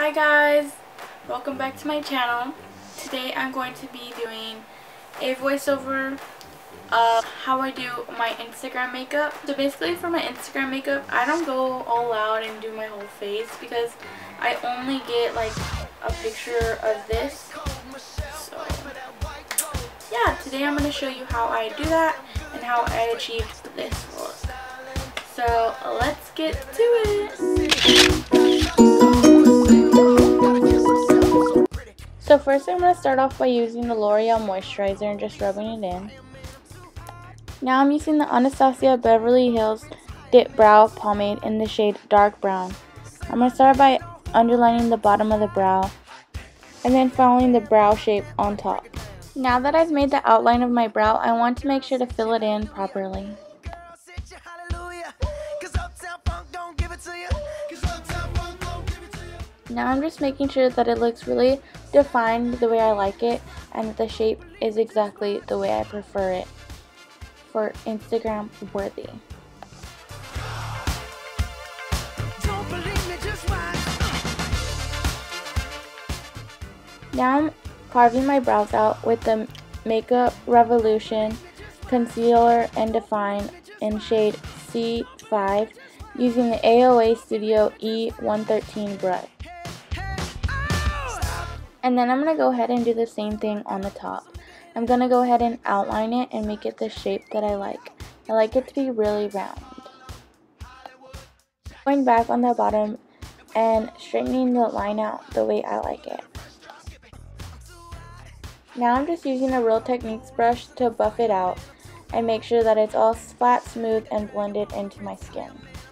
Hi guys, welcome back to my channel. Today I'm going to be doing a voiceover of how I do my Instagram makeup. So basically for my Instagram makeup, I don't go all out and do my whole face because I only get like a picture of this. So yeah, today I'm going to show you how I do that and how I achieved this look. So let's get to it. So first I'm going to start off by using the L'Oreal moisturizer and just rubbing it in. Now I'm using the Anastasia Beverly Hills Dip Brow Pomade in the shade Dark Brown. I'm going to start by underlining the bottom of the brow and then following the brow shape on top. Now that I've made the outline of my brow, I want to make sure to fill it in properly. Now I'm just making sure that it looks really defined the way I like it and that the shape is exactly the way I prefer it for Instagram worthy. Now I'm carving my brows out with the Makeup Revolution Concealer and Define in shade C5 using the AOA Studio E113 brush. And then I'm going to go ahead and do the same thing on the top. I'm going to go ahead and outline it and make it the shape that I like. I like it to be really round. Going back on the bottom and straightening the line out the way I like it. Now I'm just using a Real Techniques brush to buff it out and make sure that it's all flat, smooth, and blended into my skin.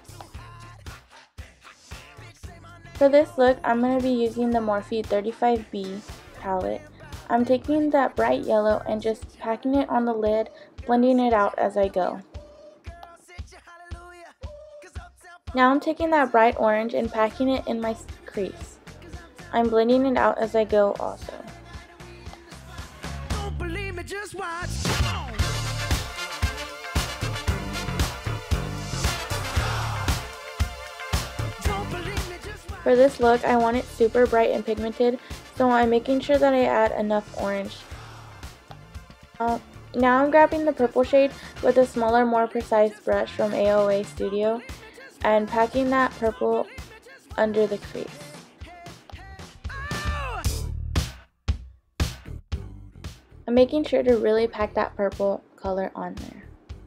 For this look, I'm going to be using the Morphe 35B palette. I'm taking that bright yellow and just packing it on the lid, blending it out as I go. Now I'm taking that bright orange and packing it in my crease. I'm blending it out as I go also. For this look, I want it super bright and pigmented, so I'm making sure that I add enough orange. Now I'm grabbing the purple shade with a smaller, more precise brush from AOA Studio and packing that purple under the crease. I'm making sure to really pack that purple color on there.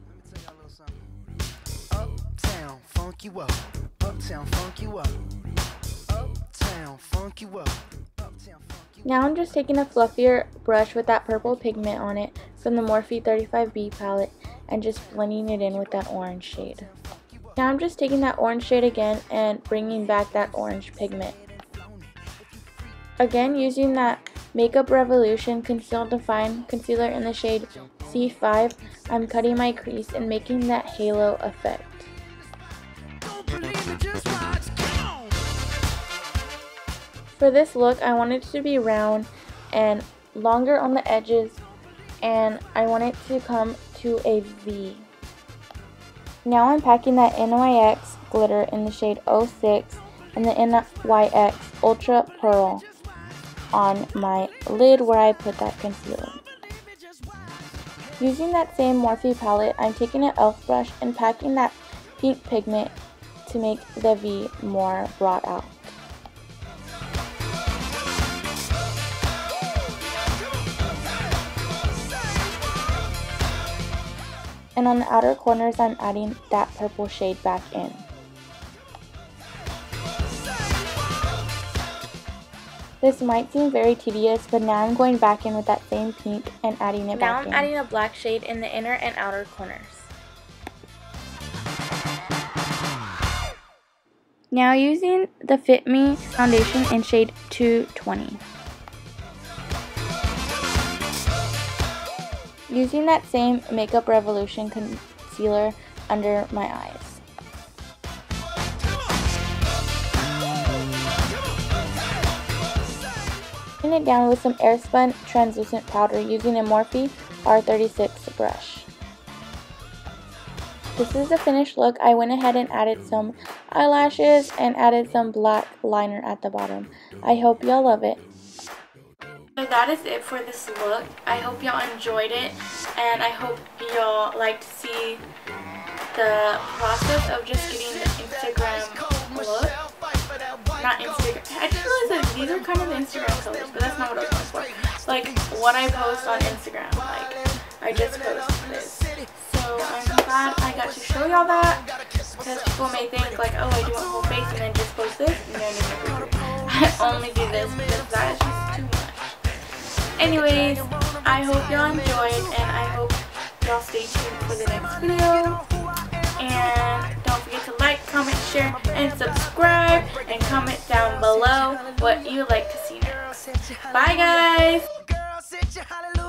Uptown, funk you up. Uptown, funk you up. Now I'm just taking a fluffier brush with that purple pigment on it from the Morphe 35B palette and just blending it in with that orange shade. Now I'm just taking that orange shade again and bringing back that orange pigment. Again, using that Makeup Revolution Conceal Define Concealer in the shade C5, I'm cutting my crease and making that halo effect. For this look, I want it to be round and longer on the edges, and I want it to come to a V. Now I'm packing that NYX glitter in the shade 06 and the NYX Ultra Pearl on my lid where I put that concealer. Using that same Morphe palette, I'm taking an e.l.f. brush and packing that pink pigment to make the V more brought out. And on the outer corners, I'm adding that purple shade back in. This might seem very tedious, but now I'm going back in with that same pink and adding it back in. Now I'm adding a black shade in the inner and outer corners. Now using the Fit Me foundation in shade 220. Using that same Makeup Revolution concealer under my eyes. Putting it down with some Airspun translucent powder using a Morphe R36 brush. this is the finished look. I went ahead and added some eyelashes and added some black liner at the bottom. I hope y'all love it. So that is it for this look. I hope y'all enjoyed it, and I hope y'all like to see the process of just getting the Instagram look. Not Instagram. I just realized that these are kind of the Instagram colors, but that's not what I was going for. Like what I post on Instagram. Like I just posted this. So I'm glad I got to show y'all that, because people may think like, oh, I do a whole face and then just post this. No. I only do this because that is just too much. Anyways, I hope y'all enjoyed, and I hope y'all stay tuned for the next video. And don't forget to like, comment, share, and subscribe, and comment down below what you would like to see next. Bye guys!